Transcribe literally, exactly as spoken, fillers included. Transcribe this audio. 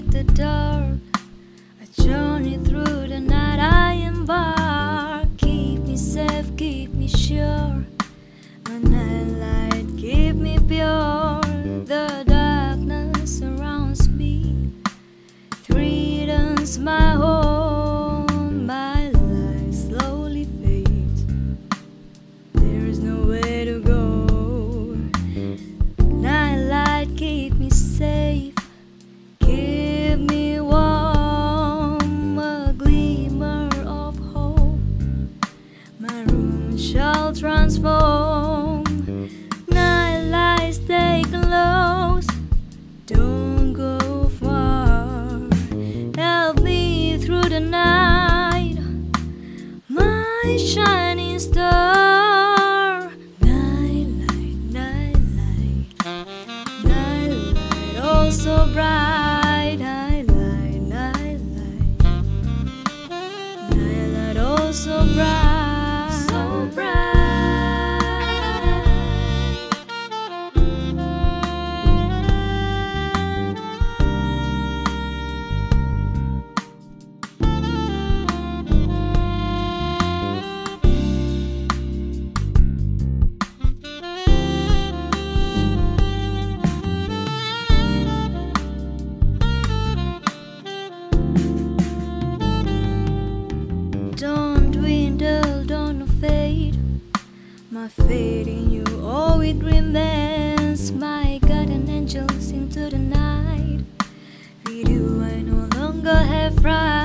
with the dark. A journey through the night I embark. Keep me safe, keep me sure. A nightlight, keep me pure. The darkness surrounds me, threatens my home. My life slowly fades. There is no way to go. Nightlight, keep me safe, keep me warm. A glimmer of hope, my room shall transform. Nightlight, stay close, don't go far. Help me through the night, my shining star. Nightlight, nightlight, nightlight, oh so bright. Nightlight, nightlight, nightlight, oh so bright, so bright. Don't dwindle, don't fade. My faith in you, oh it remains. My guardian angels into the night. With you I no longer have pride.